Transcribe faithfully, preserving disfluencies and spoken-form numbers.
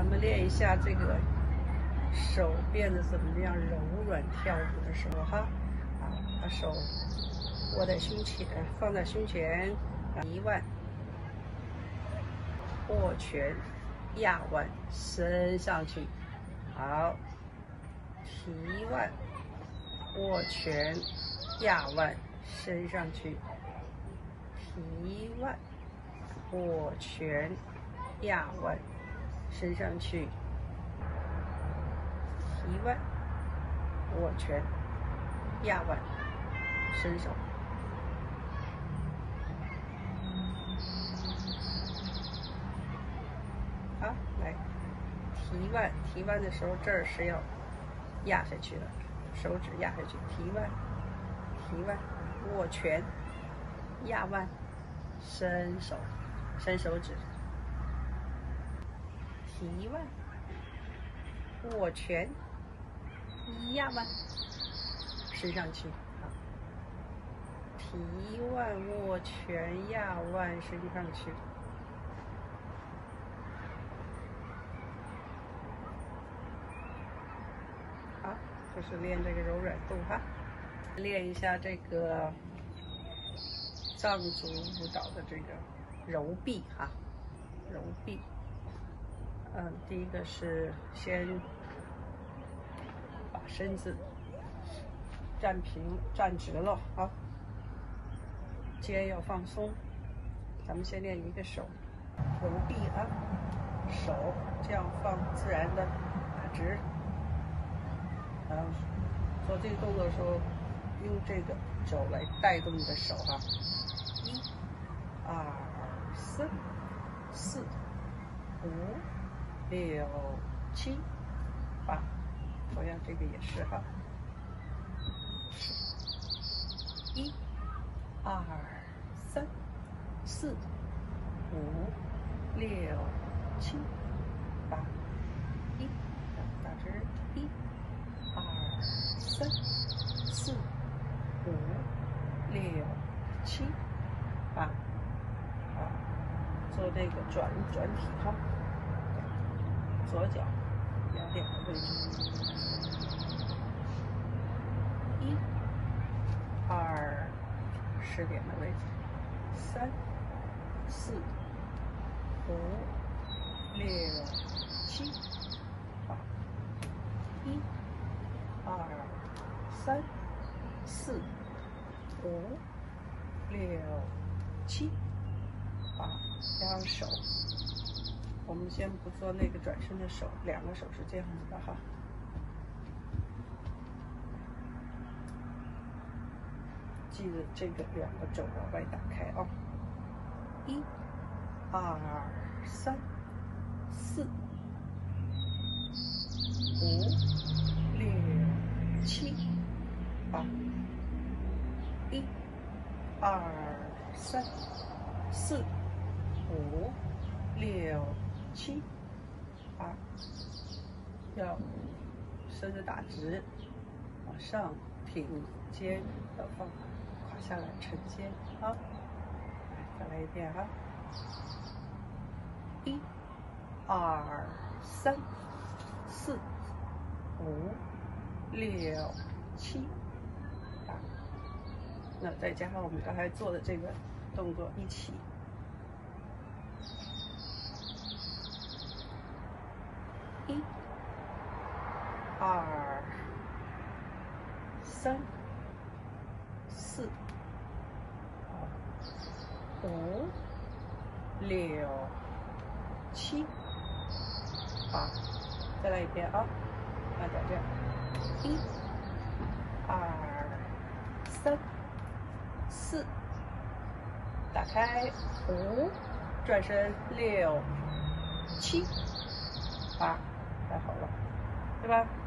咱们练一下这个手变得怎么样柔软，跳舞的时候哈，啊，把手握在胸前，放在胸前，提腕，握拳，压腕，伸上去，好，提腕，握拳，压腕，伸上去，提腕，握拳，压腕，伸上去，提腕，握拳，压腕，伸手。好，来，提腕，提腕的时候这儿是要压下去的，手指压下去，提腕，提腕，握拳，压腕，伸手，伸手指，提腕，握拳，压腕，伸上去，好，提腕，握拳，压腕，伸上去。好，这是练这个柔软度哈，练一下这个藏族舞蹈的这个柔臂哈，柔臂。嗯，第一个是先把身子站平、站直了啊，肩要放松。咱们先练一个手柔臂啊，手这样放，自然的打直。然后做这个动作的时候，用这个肘来带动你的手哈、啊。一、二、三、四、五、六、七、八，同样这个也是哈。一、二、三、四、五、六、七、八，一，打直，一。二、三、四、五、六、七、八，好，做这个转转体哈，左脚两点的位置，一、二，十点的位置，三、四、五、六、七、八，一。二、三、四、五、六、七、八，然后手，我们先不做那个转身的手，两个手是这样子的哈。记得这个两个肘往外打开啊、哦，一、二、三、四、五、六。七、八，一、二、三、四、五、六、七、八，要身子打直，往上挺肩，要放垮下来沉肩，好，再来一遍哈，一、二、三、四、五。六、七、八，那再加上我们刚才做的这个动作一起，一、二、三、四、五、六、七、八，再来一遍啊，那在这样。一、二、三、四，打开，五，转身，六、七、八，太好了，对吧？